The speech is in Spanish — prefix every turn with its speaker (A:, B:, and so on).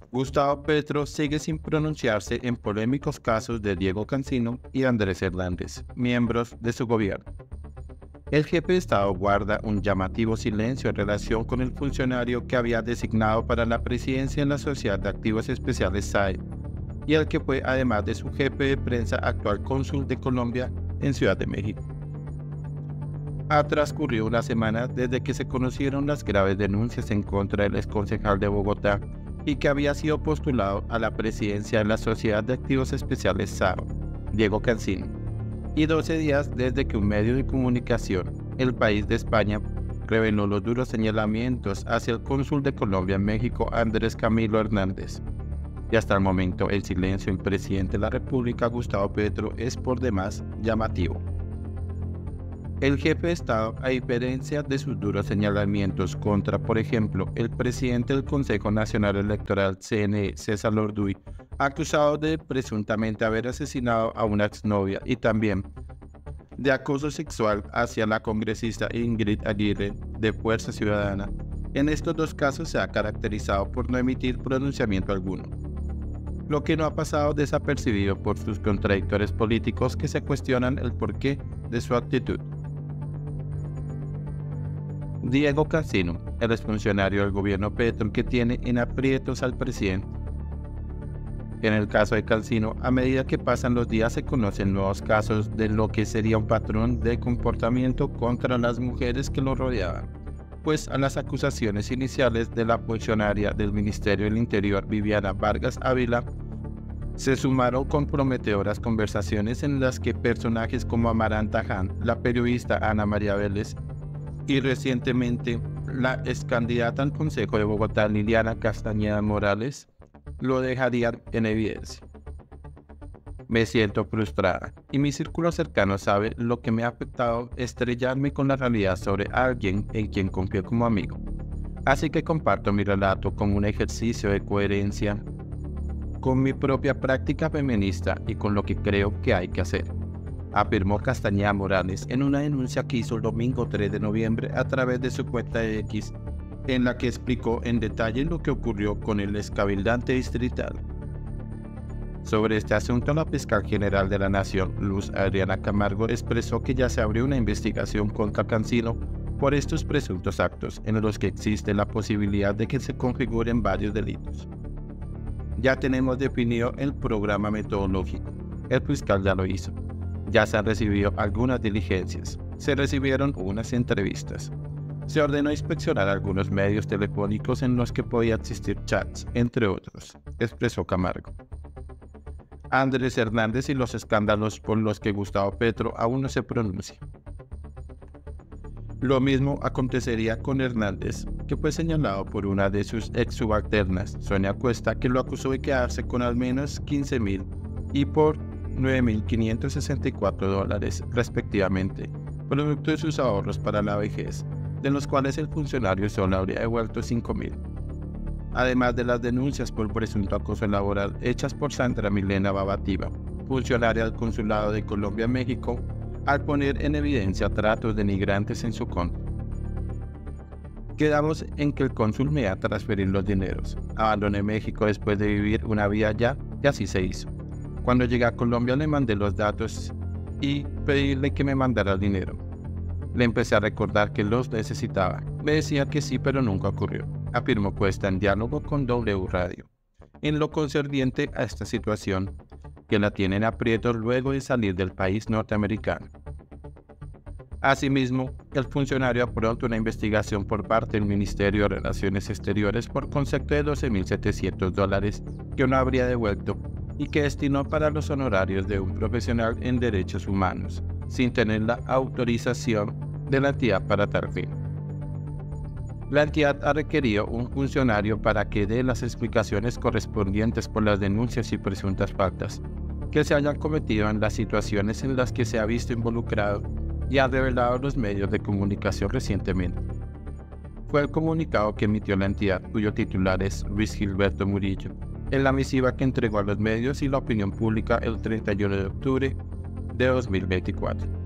A: Gustavo Petro sigue sin pronunciarse en polémicos casos de Diego Cancino y Andrés Hernández, miembros de su gobierno. El jefe de Estado guarda un llamativo silencio en relación con el funcionario que había designado para la presidencia en la Sociedad de Activos Especiales SAE y el que fue, además de su jefe de prensa, actual cónsul de Colombia en Ciudad de México. Ha transcurrido una semana desde que se conocieron las graves denuncias en contra del exconcejal de Bogotá y que había sido postulado a la presidencia de la Sociedad de Activos Especiales SAO, Diego Cancino, y 12 días desde que un medio de comunicación, El País de España, reveló los duros señalamientos hacia el cónsul de Colombia en México, Andrés Camilo Hernández. Y hasta el momento el silencio del presidente de la República, Gustavo Petro, es por demás llamativo. El jefe de Estado, a diferencia de sus duros señalamientos contra, por ejemplo, el presidente del Consejo Nacional Electoral CNE, César Lorduy, acusado de presuntamente haber asesinado a una exnovia y también de acoso sexual hacia la congresista Ingrid Aguirre de Fuerza Ciudadana, en estos dos casos se ha caracterizado por no emitir pronunciamiento alguno, lo que no ha pasado desapercibido por sus contradictores políticos que se cuestionan el porqué de su actitud. Diego Cancino, el exfuncionario del gobierno Petro que tiene en aprietos al presidente. En el caso de Cancino, a medida que pasan los días se conocen nuevos casos de lo que sería un patrón de comportamiento contra las mujeres que lo rodeaban, pues a las acusaciones iniciales de la funcionaria del Ministerio del Interior, Viviana Vargas Ávila, se sumaron comprometedoras conversaciones en las que personajes como Amaranta Jan, la periodista Ana María Vélez, y recientemente la excandidata al Consejo de Bogotá, Liliana Castañeda Morales, lo dejarían en evidencia. Me siento frustrada y mi círculo cercano sabe lo que me ha afectado estrellarme con la realidad sobre alguien en quien confío como amigo. Así que comparto mi relato como un ejercicio de coherencia con mi propia práctica feminista y con lo que creo que hay que hacer, afirmó Castañeda Morales en una denuncia que hizo el domingo 3 de noviembre a través de su cuenta de X, en la que explicó en detalle lo que ocurrió con el excabildante distrital. Sobre este asunto, la fiscal general de la Nación, Luz Adriana Camargo, expresó que ya se abrió una investigación contra Cancino por estos presuntos actos, en los que existe la posibilidad de que se configuren varios delitos. Ya tenemos definido el programa metodológico. El fiscal ya lo hizo. Ya se han recibido algunas diligencias. Se recibieron unas entrevistas. Se ordenó inspeccionar algunos medios telefónicos en los que podía existir chats, entre otros, expresó Camargo. Andrés Hernández y los escándalos por los que Gustavo Petro aún no se pronuncia. Lo mismo acontecería con Hernández, que fue señalado por una de sus ex subalternas, Sonia Cuesta, que lo acusó de quedarse con al menos $15,000 y por $9,564 respectivamente, producto de sus ahorros para la vejez, de los cuales el funcionario solo habría devuelto $5,000. Además de las denuncias por presunto acoso laboral hechas por Sandra Milena Babativa, funcionaria del Consulado de Colombia en México, al poner en evidencia tratos denigrantes en su contra. Quedamos en que el cónsul me iba a transferir los dineros. Abandoné México después de vivir una vida allá y así se hizo. Cuando llegué a Colombia le mandé los datos y pedirle que me mandara el dinero. Le empecé a recordar que los necesitaba. Me decía que sí, pero nunca ocurrió, afirmó Cuesta en diálogo con W Radio. En lo concerniente a esta situación, que la tienen aprietos luego de salir del país norteamericano. Asimismo, el funcionario afronta una investigación por parte del Ministerio de Relaciones Exteriores por concepto de $12,700 que no habría devuelto y que destinó para los honorarios de un profesional en derechos humanos, sin tener la autorización de la entidad para tal fin. La entidad ha requerido un funcionario para que dé las explicaciones correspondientes por las denuncias y presuntas faltas que se hayan cometido en las situaciones en las que se ha visto involucrado y ha revelado los medios de comunicación recientemente. Fue el comunicado que emitió la entidad, cuyo titular es Luis Gilberto Murillo, en la misiva que entregó a los medios y la opinión pública el 31 de octubre de 2024.